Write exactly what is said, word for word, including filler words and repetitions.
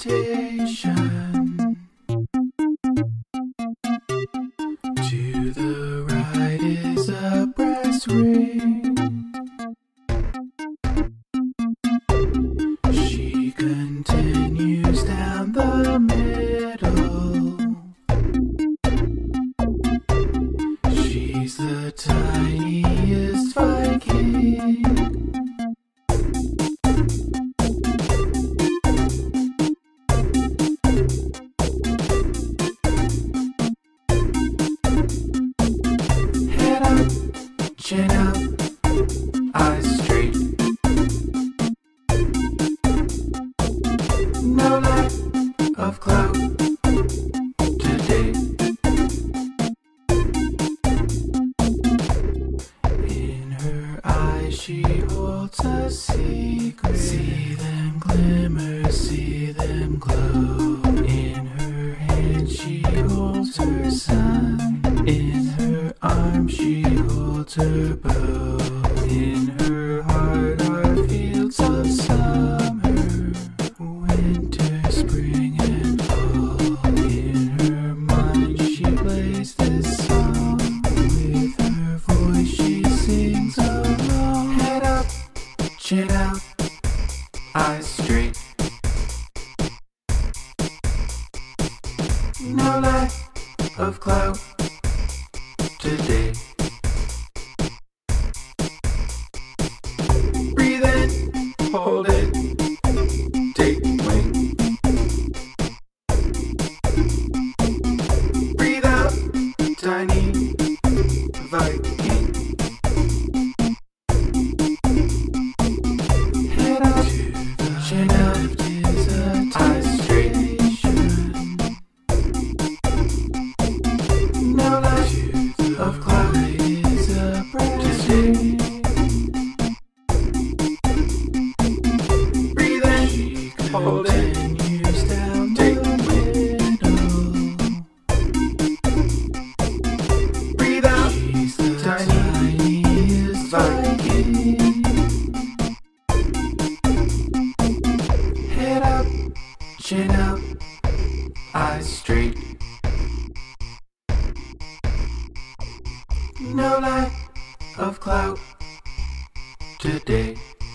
station. To the right is a brass ring. She continues down the middle. She's the tiniest Viking. Head up, chin up, eyes straight. No lack of clout today. In her eyes she holds a secret. See them glimmer, see them glow. In her hand she holds her sun. In her arms she holds her bow. In her heart are fields of summer, winter, spring and fall. In her mind she plays this song. With her voice she sings along. Head up, chin out, eyes straight. No lack of clout today. Breathe in, hold it, take wing. Breathe out, tiny Viking. Head up, chin up, eyes straight. No lack of clout is a today. Breathe in, hold it, take middle. Breathe out, tiniest Viking. Head up, chin up, eyes straight. No lack of clout today.